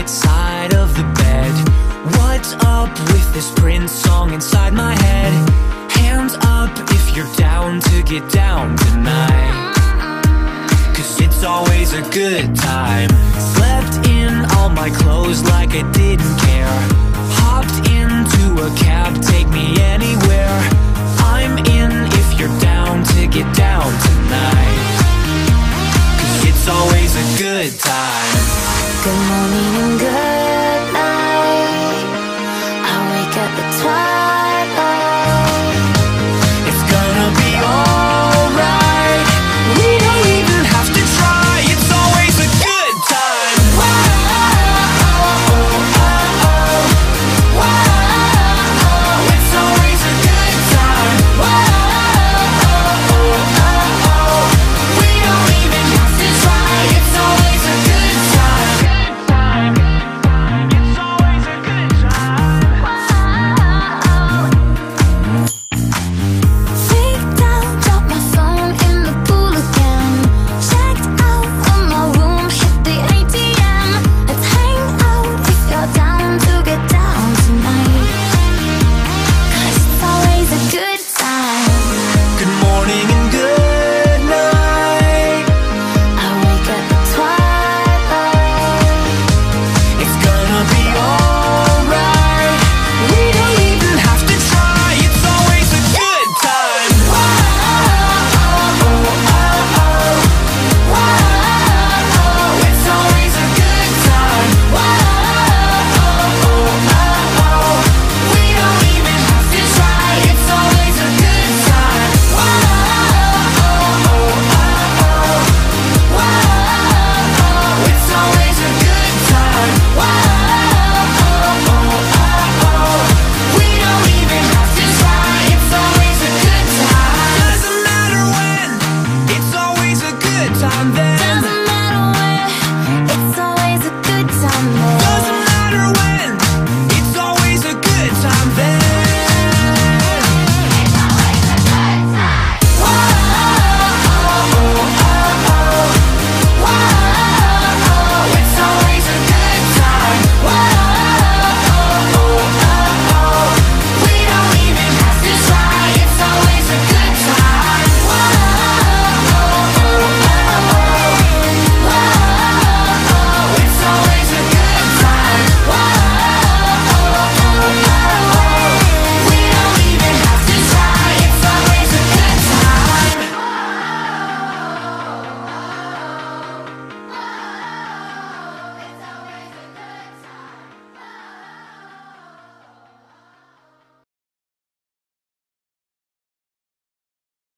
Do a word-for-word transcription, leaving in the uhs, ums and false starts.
side of the bed. What's up with this Prince song inside my head? Hands up if you're down to get down tonight, 'cause it's always a good time. Slept in all my clothes like I didn't care. Hopped into a cab, take me anywhere. I'm in if you're down to get down tonight, 'cause it's always a good time. Good morning and good